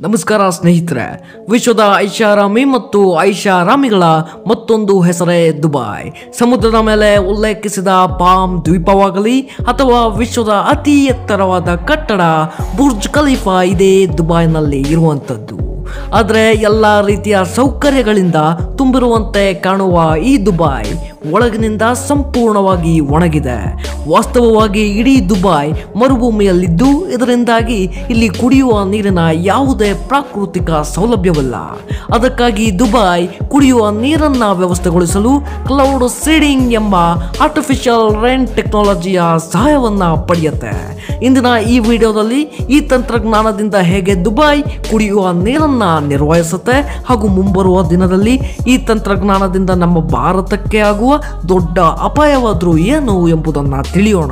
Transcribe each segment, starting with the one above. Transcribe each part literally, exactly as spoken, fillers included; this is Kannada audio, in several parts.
ನಮಸ್ಕಾರ ಸ್ನೇಹಿತರೆ, ವಿಶ್ವದ ಐಷಾರಾಮಿ ಮತ್ತು ಐಷಾರಾಮಿಗಳ ಮತ್ತೊಂದು ಹೆಸರೇ ದುಬೈ. ಸಮುದ್ರದ ಮೇಲೆ ಉಲ್ಲೇಖಿಸಿದ ಪಾಮ್ ದ್ವೀಪವಾಗಲಿ ಅಥವಾ ವಿಶ್ವದ ಅತಿ ಎತ್ತರವಾದ ಕಟ್ಟಡ ಬುರ್ಜ್ ಖಲೀಫಾ ಇದೇ ದುಬೈನಲ್ಲಿ ಇರುವಂಥದ್ದು. ಆದರೆ ಎಲ್ಲ ರೀತಿಯ ಸೌಕರ್ಯಗಳಿಂದ ತುಂಬಿರುವಂತೆ ಕಾಣುವ ಈ ದುಬೈ ಒಳಗಿನಿಂದ ಸಂಪೂರ್ಣವಾಗಿ ಒಣಗಿದೆ. ವಾಸ್ತವವಾಗಿ ಇಡೀ ದುಬೈ ಮರುಭೂಮಿಯಲ್ಲಿದ್ದು ಇದರಿಂದಾಗಿ ಇಲ್ಲಿ ಕುಡಿಯುವ ನೀರಿನ ಯಾವುದೇ ಪ್ರಾಕೃತಿಕ ಸೌಲಭ್ಯವಿಲ್ಲ. ಅದಕ್ಕಾಗಿ ದುಬೈ ಕುಡಿಯುವ ನೀರನ್ನು ವ್ಯವಸ್ಥೆಗೊಳಿಸಲು ಕ್ಲೌಡ್ ಸೀಡಿಂಗ್ ಎಂಬ ಆರ್ಟಿಫಿಷಿಯಲ್ ರೈನ್ ಟೆಕ್ನಾಲಜಿಯ ಸಹಾಯವನ್ನು ಪಡೆಯುತ್ತೆ. ಇಂದಿನ ಈ ವಿಡಿಯೋದಲ್ಲಿ ಈ ತಂತ್ರಜ್ಞಾನದಿಂದ ಹೇಗೆ ದುಬೈ ಕುಡಿಯುವ ನೀರನ್ನು ನಿರ್ವಹಿಸುತ್ತೆ ಹಾಗೂ ಮುಂಬರುವ ದಿನದಲ್ಲಿ ಈ ತಂತ್ರಜ್ಞಾನದಿಂದ ನಮ್ಮ ಭಾರತಕ್ಕೆ ಆಗುವ ದೊಡ್ಡ ಅಪಾಯವಾದರೂ ಏನು ಎಂಬುದನ್ನು ತಿಳಿಯೋಣ.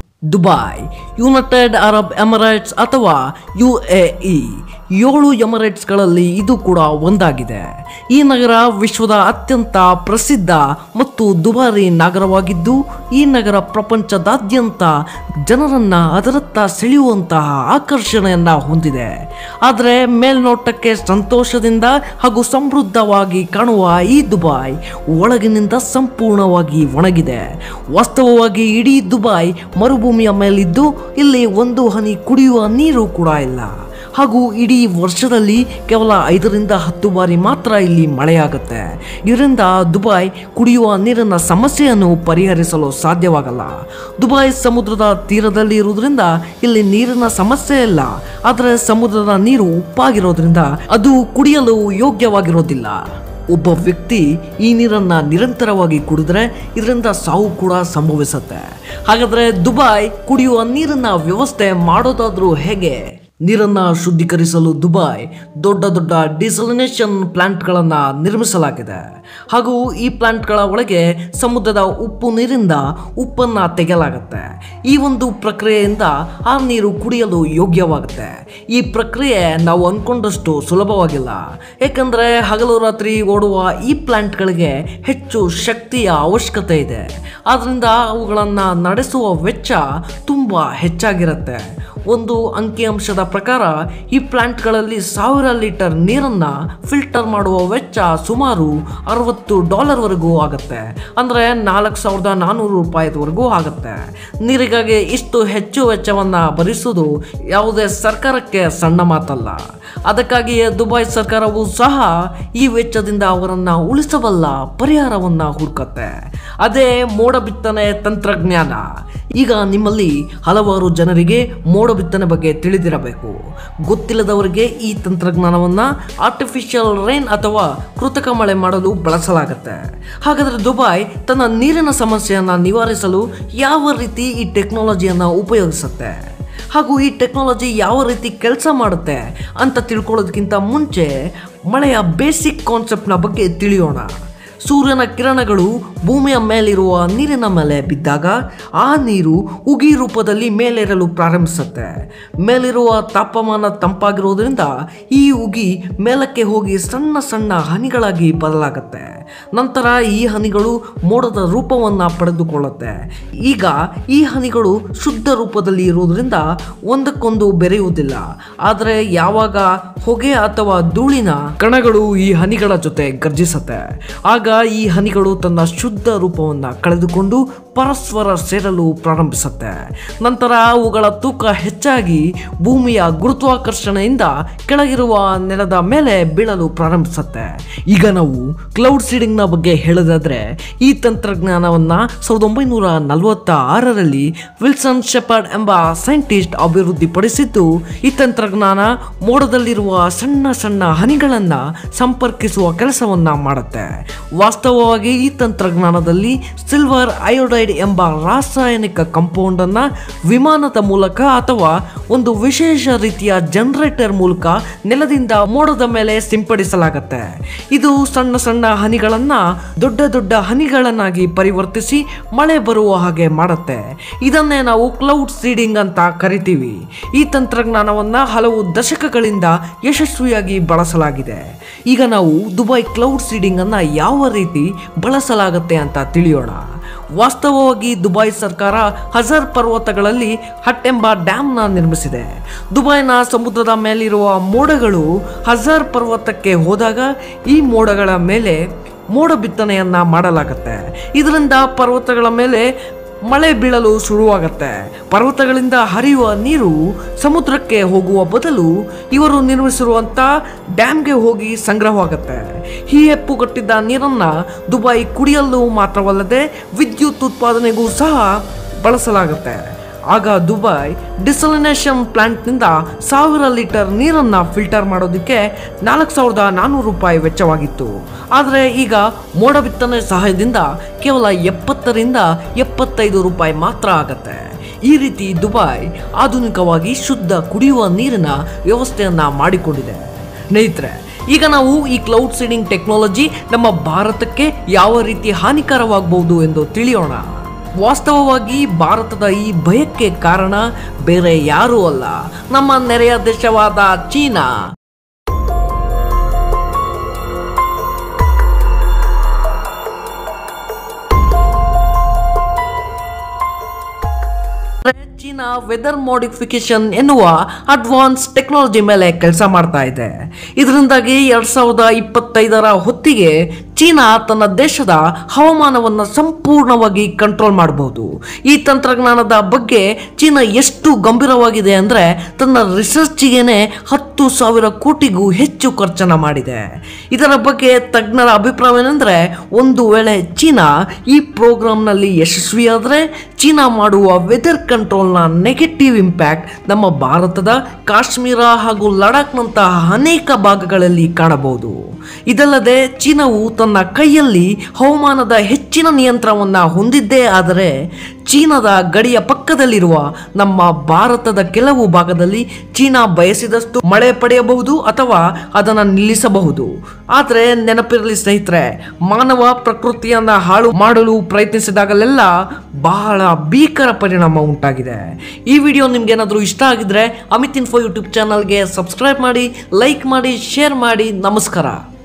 ದುಬೈ ಯುನೈಟೆಡ್ ಅರಬ್ ಎಮಿರೇಟ್ಸ್ ಅಥವಾ ಯು ಎ ಇ ಏಳು ಎಮಿರೇಟ್ಸ್ಗಳಲ್ಲಿ ಇದು ಕೂಡ ಒಂದಾಗಿದೆ. ಈ ನಗರ ವಿಶ್ವದ ಅತ್ಯಂತ ಪ್ರಸಿದ್ಧ ಮತ್ತು ದುಬಾರಿ ನಗರವಾಗಿದ್ದು ಈ ನಗರ ಪ್ರಪಂಚದಾದ್ಯಂತ ಜನರನ್ನ ಅದರತ್ತ ಸೆಳೆಯುವಂತಹ ಆಕರ್ಷಣೆಯನ್ನ ಹೊಂದಿದೆ. ಆದರೆ ಮೇಲ್ನೋಟಕ್ಕೆ ಸಂತೋಷದಿಂದ ಹಾಗೂ ಸಮೃದ್ಧವಾಗಿ ಕಾಣುವ ಈ ದುಬೈ ಒಳಗಿನಿಂದ ಸಂಪೂರ್ಣವಾಗಿ ಒಣಗಿದೆ. ವಾಸ್ತವವಾಗಿ ಇಡೀ ದುಬೈ ಮರುಭೂಮಿಯ ಮೇಲಿದ್ದು ಇಲ್ಲಿ ಒಂದು ಹನಿ ಕುಡಿಯುವ ನೀರು ಕೂಡ ಇಲ್ಲ. ಹಾಗೂ ಇಡೀ ವರ್ಷದಲ್ಲಿ ಕೇವಲ ಐದರಿಂದ ಹತ್ತು ಬಾರಿ ಮಾತ್ರ ಇಲ್ಲಿ ಮಳೆಯಾಗುತ್ತೆ. ಇದರಿಂದ ದುಬೈ ಕುಡಿಯುವ ನೀರಿನ ಸಮಸ್ಯೆಯನ್ನು ಪರಿಹರಿಸಲು ಸಾಧ್ಯವಾಗಲ್ಲ. ದುಬೈ ಸಮುದ್ರದ ತೀರದಲ್ಲಿ ಇರುವುದರಿಂದ ಇಲ್ಲಿ ನೀರಿನ ಸಮಸ್ಯೆ ಇಲ್ಲ. ಆದರೆ ಸಮುದ್ರದ ನೀರು ಉಪ್ಪಾಗಿರೋದ್ರಿಂದ ಅದು ಕುಡಿಯಲು ಯೋಗ್ಯವಾಗಿರೋದಿಲ್ಲ. ಒಬ್ಬ ವ್ಯಕ್ತಿ ಈ ನೀರನ್ನು ನಿರಂತರವಾಗಿ ಕುಡಿದ್ರೆ ಇದರಿಂದ ಸಾವು ಕೂಡ ಸಂಭವಿಸುತ್ತೆ. ಹಾಗಾದರೆ ದುಬೈ ಕುಡಿಯುವ ನೀರಿನ ವ್ಯವಸ್ಥೆ ಮಾಡೋದಾದ್ರೂ ಹೇಗೆ? ನೀರನ್ನು ಶುದ್ಧೀಕರಿಸಲು ದುಬೈ ದೊಡ್ಡ ದೊಡ್ಡ ಡಿಸಲಿನೇಷನ್ ಪ್ಲಾಂಟ್ಗಳನ್ನು ನಿರ್ಮಿಸಲಾಗಿದೆ. ಹಾಗೂ ಈ ಪ್ಲಾಂಟ್ಗಳ ಒಳಗೆ ಸಮುದ್ರದ ಉಪ್ಪು ನೀರಿಂದ ಉಪ್ಪನ್ನು ತೆಗೆಯಲಾಗುತ್ತೆ. ಈ ಒಂದು ಪ್ರಕ್ರಿಯೆಯಿಂದ ಆ ನೀರು ಕುಡಿಯಲು ಯೋಗ್ಯವಾಗುತ್ತೆ. ಈ ಪ್ರಕ್ರಿಯೆ ನಾವು ಅಂದ್ಕೊಂಡಷ್ಟು ಸುಲಭವಾಗಿಲ್ಲ. ಏಕೆಂದರೆ ಹಗಲು ರಾತ್ರಿ ಓಡುವ ಈ ಪ್ಲಾಂಟ್ಗಳಿಗೆ ಹೆಚ್ಚು ಶಕ್ತಿಯ ಅವಶ್ಯಕತೆ ಇದೆ. ಆದ್ದರಿಂದ ಅವುಗಳನ್ನು ನಡೆಸುವ ವೆಚ್ಚ ತುಂಬ ಹೆಚ್ಚಾಗಿರುತ್ತೆ. ಒಂದು ಅಂಕಿಅಂಶದ ಪ್ರಕಾರ ಈ ಪ್ಲಾಂಟ್ಗಳಲ್ಲಿ ಸಾವಿರ ಲೀಟರ್ ನೀರನ್ನು ಫಿಲ್ಟರ್ ಮಾಡುವ ವೆಚ್ಚ ಸುಮಾರು ಅರವತ್ತು ಡಾಲರ್ವರೆಗೂ ಆಗುತ್ತೆ. ಅಂದರೆ ನಾಲ್ಕು ಸಾವಿರದ ನಾನ್ನೂರು ರೂಪಾಯಿವರೆಗೂ ಆಗುತ್ತೆ. ನೀರಿಗಾಗಿ ಇಷ್ಟು ಹೆಚ್ಚು ವೆಚ್ಚವನ್ನು ಭರಿಸುವುದು ಯಾವುದೇ ಸರ್ಕಾರಕ್ಕೆ ಸಣ್ಣ ಮಾತಲ್ಲ. ಅದಕ್ಕಾಗಿಯೇ ದುಬೈ ಸರ್ಕಾರವು ಸಹ ಈ ವೆಚ್ಚದಿಂದ ಅವರನ್ನು ಉಳಿಸಬಲ್ಲ ಪರಿಹಾರವನ್ನು ಹುಡುಕುತ್ತೆ. ಅದೇ ಮೋಡ ಬಿತ್ತನೆ ತಂತ್ರಜ್ಞಾನ. ಈಗ ನಿಮ್ಮಲ್ಲಿ ಹಲವಾರು ಜನರಿಗೆ ಮೋಡ ಬಿತ್ತನೆ ಬಗ್ಗೆ ತಿಳಿದಿರಬೇಕು. ಗೊತ್ತಿಲ್ಲದವರಿಗೆ ಈ ತಂತ್ರಜ್ಞಾನವನ್ನು ಆರ್ಟಿಫಿಷಿಯಲ್ ರೈನ್ ಅಥವಾ ಕೃತಕ ಮಳೆ ಮಾಡಲು ಬಳಸಲಾಗುತ್ತೆ. ಹಾಗಾದರೆ ದುಬೈ ತನ್ನ ನೀರಿನ ಸಮಸ್ಯೆಯನ್ನು ನಿವಾರಿಸಲು ಯಾವ ರೀತಿ ಈ ಟೆಕ್ನಾಲಜಿಯನ್ನು ಉಪಯೋಗಿಸುತ್ತೆ ಹಾಗೂ ಈ ಟೆಕ್ನಾಲಜಿ ಯಾವ ರೀತಿ ಕೆಲಸ ಮಾಡುತ್ತೆ ಅಂತ ತಿಳ್ಕೊಳ್ಳೋದಕ್ಕಿಂತ ಮುಂಚೆ ಮಳೆಯ ಬೇಸಿಕ್ ಕಾನ್ಸೆಪ್ಟ್ನ ಬಗ್ಗೆ ತಿಳಿಯೋಣ. ಸೂರ್ಯನ ಕಿರಣಗಳು ಭೂಮಿಯ ಮೇಲಿರುವ ನೀರಿನ ಮೇಲೆ ಬಿದ್ದಾಗ ಆ ನೀರು ಉಗಿ ರೂಪದಲ್ಲಿ ಮೇಲೇರಲು ಪ್ರಾರಂಭಿಸುತ್ತೆ. ಮೇಲಿರುವ ತಾಪಮಾನ ತಂಪಾಗಿರೋದ್ರಿಂದ ಈ ಉಗಿ ಮೇಲಕ್ಕೆ ಹೋಗಿ ಸಣ್ಣ ಸಣ್ಣ ಹನಿಗಳಾಗಿ ಬದಲಾಗುತ್ತೆ. ನಂತರ ಈ ಹನಿಗಳು ಮೋಡದ ರೂಪವನ್ನು ಪಡೆದುಕೊಳ್ಳುತ್ತೆ. ಈಗ ಈ ಹನಿಗಳು ಶುದ್ಧ ರೂಪದಲ್ಲಿ ಇರುವುದರಿಂದ ಒಂದಕ್ಕೊಂದು ಬೆರೆಯುವುದಿಲ್ಲ. ಆದರೆ ಯಾವಾಗ ಹೊಗೆ ಅಥವಾ ಧೂಳಿನ ಕಣಗಳು ಈ ಹನಿಗಳ ಜೊತೆ ಗರ್ಜಿಸುತ್ತೆ ಆಗ ಈ ಹನಿಗಳು ತನ್ನ ಶುದ್ಧ ರೂಪವನ್ನು ಕಳೆದುಕೊಂಡು ಪರಸ್ಪರ ಸೇರಲು ಪ್ರಾರಂಭಿಸುತ್ತೆ. ನಂತರ ಅವುಗಳ ತೂಕ ಹೆಚ್ಚಾಗಿ ಭೂಮಿಯ ಗುರುತ್ವಾಕರ್ಷಣೆಯಿಂದ ಕೆಳಗಿರುವ ನೆಲದ ಮೇಲೆ ಬೀಳಲು ಪ್ರಾರಂಭಿಸುತ್ತೆ. ಈಗ ನಾವು ಕ್ಲೌಡ್ ಸೀಡಿಂಗ್ನ ಬಗ್ಗೆ ಹೇಳೋದಾದ್ರೆ ಈ ತಂತ್ರಜ್ಞಾನವನ್ನು ಸಾವಿರದ ಒಂಬೈನೂರ ನಲವತ್ತ ಆರರಲ್ಲಿ ವಿಲ್ಸನ್ ಶೆಪರ್ಡ್ ಎಂಬ ಸೈಂಟಿಸ್ಟ್ ಅಭಿವೃದ್ಧಿಪಡಿಸಿದ್ದು ಈ ತಂತ್ರಜ್ಞಾನ ಮೋಡದಲ್ಲಿರುವ ಸಣ್ಣ ಸಣ್ಣ ಹನಿಗಳನ್ನು ಸಂಪರ್ಕಿಸುವ ಕೆಲಸವನ್ನ ಮಾಡುತ್ತೆ. ವಾಸ್ತವವಾಗಿ ಈ ತಂತ್ರಜ್ಞಾನದಲ್ಲಿ ಸಿಲ್ವರ್ ಅಯೋಡೈಡ್ ಎಂಬ ರಾಸಾಯನಿಕ ಕಾಂಪೌಂಡ್ ಅನ್ನು ವಿಮಾನದ ಮೂಲಕ ಅಥವಾ ಒಂದು ವಿಶೇಷ ರೀತಿಯ ಜನರೇಟರ್ ಮೂಲಕ ನೆಲದಿಂದ ಮೋಡದ ಮೇಲೆ ಸಿಂಪಡಿಸಲಾಗುತ್ತೆ. ಇದು ಸಣ್ಣ ಸಣ್ಣ ಹನಿಗಳನ್ನ ದೊಡ್ಡ ದೊಡ್ಡ ಹನಿಗಳನ್ನಾಗಿ ಪರಿವರ್ತಿಸಿ ಮಳೆ ಬರುವ ಹಾಗೆ ಮಾಡುತ್ತೆ. ಇದನ್ನೇ ನಾವು ಕ್ಲೌಡ್ ಸೀಡಿಂಗ್ ಅಂತ ಕರಿತೀವಿ. ಈ ತಂತ್ರಜ್ಞಾನವನ್ನ ಹಲವು ದಶಕಗಳಿಂದ ಯಶಸ್ವಿಯಾಗಿ ಬಳಸಲಾಗಿದೆ. ಈಗ ನಾವು ದುಬೈ ಕ್ಲೌಡ್ ಸೀಡಿಂಗ್ ಅನ್ನ ಯಾವ ರೀತಿ ಬಳಸಲಾಗುತ್ತೆ ಅಂತ ತಿಳಿಯೋಣ. ವಾಸ್ತವವಾಗಿ ದುಬೈ ಸರ್ಕಾರ ಹಜರ್ ಪರ್ವತಗಳಲ್ಲಿ ಹಟ್ ಎಂಬ ಡ್ಯಾಮ್ನ ನಿರ್ಮಿಸಿದೆ. ದುಬೈನ ಸಮುದ್ರದ ಮೇಲಿರುವ ಮೋಡಗಳು ಹಜರ್ ಪರ್ವತಕ್ಕೆ ಹೋದಾಗ ಈ ಮೋಡಗಳ ಮೇಲೆ ಮೋಡ ಬಿತ್ತನೆಯನ್ನ ಮಾಡಲಾಗುತ್ತೆ. ಇದರಿಂದ ಪರ್ವತಗಳ ಮೇಲೆ ಮಳೆ ಬೀಳಲು ಶುರುವಾಗುತ್ತೆ. ಪರ್ವತಗಳಿಂದ ಹರಿಯುವ ನೀರು ಸಮುದ್ರಕ್ಕೆ ಹೋಗುವ ಬದಲು ಇವರು ನಿರ್ಮಿಸಿರುವಂಥ ಡ್ಯಾಮ್ಗೆ ಹೋಗಿ ಸಂಗ್ರಹವಾಗುತ್ತೆ. ಈ ಹೆಪ್ಪುಗಟ್ಟಿದ್ದ ನೀರನ್ನು ದುಬೈ ಕುಡಿಯಲು ಮಾತ್ರವಲ್ಲದೆ ವಿದ್ಯುತ್ ಉತ್ಪಾದನೆಗೂ ಸಹ ಬಳಸಲಾಗುತ್ತೆ. ಆಗ ದುಬೈ ಡಿಸಲಿನೇಷನ್ ಪ್ಲಾಂಟ್ನಿಂದ ಸಾವಿರ ಲೀಟರ್ ನೀರನ್ನು ಫಿಲ್ಟರ್ ಮಾಡೋದಕ್ಕೆ ನಾಲ್ಕು ಸಾವಿರದ ನಾನ್ನೂರು ರೂಪಾಯಿ ವೆಚ್ಚವಾಗಿತ್ತು. ಆದರೆ ಈಗ ಮೋಡ ಬಿತ್ತನೆ ಸಹಾಯದಿಂದ ಕೇವಲ ಎಪ್ಪತ್ತರಿಂದ ಎಪ್ಪತ್ತೈದು ರೂಪಾಯಿ ಮಾತ್ರ ಆಗತ್ತೆ. ಈ ರೀತಿ ದುಬೈ ಆಧುನಿಕವಾಗಿ ಶುದ್ಧ ಕುಡಿಯುವ ನೀರಿನ ವ್ಯವಸ್ಥೆಯನ್ನು ಮಾಡಿಕೊಂಡಿದೆ. ಸ್ನೇಹಿತರೆ, ಈಗ ನಾವು ಈ ಕ್ಲೌಡ್ ಸೀಡಿಂಗ್ ಟೆಕ್ನಾಲಜಿ ನಮ್ಮ ಭಾರತಕ್ಕೆ ಯಾವ ರೀತಿ ಹಾನಿಕರವಾಗಬಹುದು ಎಂದು ತಿಳಿಯೋಣ. ವಾಸ್ತವವಾಗಿ ಭಾರತದ ಈ ಭಯಕ್ಕೆ ಕಾರಣ ಬೇರೆ ಯಾರೂ ಅಲ್ಲ, ನಮ್ಮ ನೆರೆಯ ದೇಶವಾದ ಚೀನಾ. ಚೀನಾ ವೆದರ್ ಮಾಡಿಫಿಕೇಶನ್ ಎನ್ನುವ ಅಡ್ವಾನ್ಸ್ ಟೆಕ್ನಾಲಜಿ ಮೇಲೆ ಕೆಲಸ ಮಾಡ್ತಾ ಇದೆ. ಇದರಿಂದಾಗಿ ಎರಡ್ ಸಾವಿರದ ಇಪ್ಪತ್ತೈದರ ಹೊತ್ತಿಗೆ ಚೀನಾ ತನ್ನ ದೇಶದ ಹವಾಮಾನವನ್ನು ಸಂಪೂರ್ಣವಾಗಿ ಕಂಟ್ರೋಲ್ ಮಾಡಬಹುದು. ಈ ತಂತ್ರಜ್ಞಾನದ ಬಗ್ಗೆ ಚೀನಾ ಎಷ್ಟು ಗಂಭೀರವಾಗಿದೆ ಅಂದರೆ ತನ್ನ ರಿಸರ್ಚ್ಗೇನೆ ಹತ್ತು ಸಾವಿರ ಕೋಟಿಗೂ ಹೆಚ್ಚು ಖರ್ಚನ್ನು ಮಾಡಿದೆ. ಇದರ ಬಗ್ಗೆ ತಜ್ಞರ ಅಭಿಪ್ರಾಯವೇನೆಂದರೆ, ಒಂದು ವೇಳೆ ಚೀನಾ ಈ ಪ್ರೋಗ್ರಾಂನಲ್ಲಿ ಯಶಸ್ವಿಯಾದರೆ ಚೀನಾ ಮಾಡುವ ವೆದರ್ ಕಂಟ್ರೋಲ್ನ ನೆಗೆಟಿವ್ ಇಂಪ್ಯಾಕ್ಟ್ ನಮ್ಮ ಭಾರತದ ಕಾಶ್ಮೀರ ಹಾಗೂ ಲಡಾಖ್ನಂತಹ ಅನೇಕ ಭಾಗಗಳಲ್ಲಿ ಕಾಣಬಹುದು. ಇದಲ್ಲದೆ ಚೀನಾವು ತನ್ನ ಕೈಯಲ್ಲಿ ಹವಾಮಾನದ ಹೆಚ್ಚಿನ ನಿಯಂತ್ರಣವನ್ನು ಹೊಂದಿದ್ದೇ ಆದರೆ ಚೀನಾದ ಗಡಿಯ ಪಕ್ಕದಲ್ಲಿರುವ ನಮ್ಮ ಭಾರತದ ಕೆಲವು ಭಾಗದಲ್ಲಿ ಚೀನಾ ಬಯಸಿದಷ್ಟು ಮಳೆ ಪಡೆಯಬಹುದು ಅಥವಾ ಅದನ್ನು ನಿಲ್ಲಿಸಬಹುದು. ಆದರೆ ನೆನಪಿರಲಿ ಸ್ನೇಹಿತರೆ, ಮಾನವ ಪ್ರಕೃತಿಯನ್ನು ಹಾಳು ಮಾಡಲು ಪ್ರಯತ್ನಿಸಿದಾಗಲೆಲ್ಲ ಬಹಳ ಭೀಕರ ಪರಿಣಾಮ ಉಂಟಾಗಿದೆ. ಈ ವಿಡಿಯೋ ನಿಮ್ಗೇನಾದರೂ ಇಷ್ಟ ಆಗಿದ್ರೆ ಅಮಿತ್ ಇನ್ಫೋ ಯೂಟ್ಯೂಬ್ ಚಾನಲ್ಗೆ ಸಬ್ಸ್ಕ್ರೈಬ್ ಮಾಡಿ, ಲೈಕ್ ಮಾಡಿ, ಶೇರ್ ಮಾಡಿ. ನಮಸ್ಕಾರ.